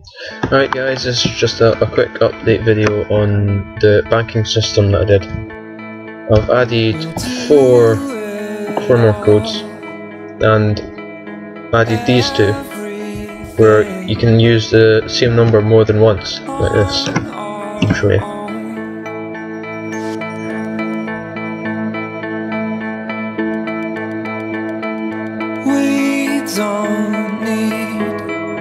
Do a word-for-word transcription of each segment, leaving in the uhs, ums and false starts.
Alright guys, this is just a, a quick update video on the banking system that I did. I've added four, four more codes and added these two where you can use the same number more than once, like this. I'll show you. We don't need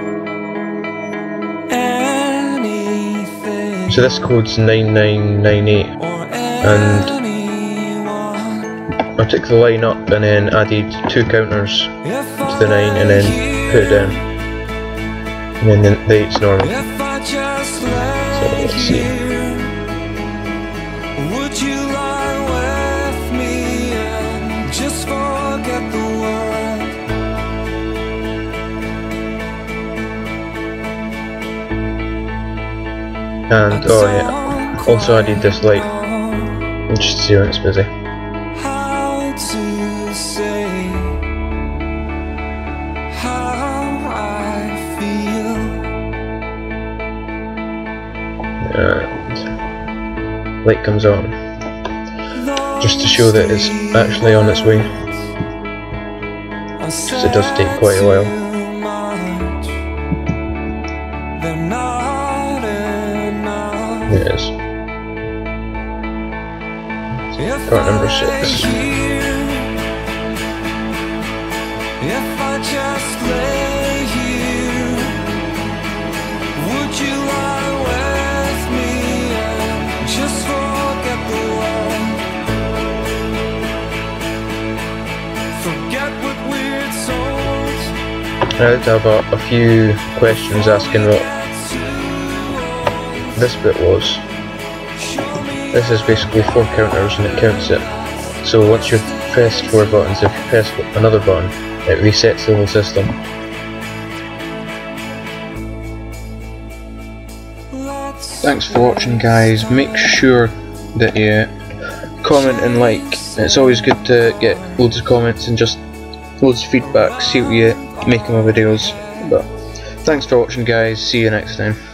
anything. So this code's nine nine nine eight, and I took the line up and then added two counters to the nine and then put it down, and then the, the eight's normal. So let's see. Would you lie with me and just forget the world? And oh yeah, also added this light, just to see when it's busy. How to say how I feel. And light comes on, just to show that it's actually on its way, because it does take quite a while. There it is. Part number six. If I just lay here, would you lie with me and just forget the world? Forget what we're told. I have a, a few questions asking what this bit was. This is basically four counters and it counts it. So once you've pressed four buttons, if you press another button, it resets the whole system. Thanks for watching guys, make sure that you comment and like. It's always good to get loads of comments and just loads of feedback, see what you make of my videos. But thanks for watching guys, see you next time.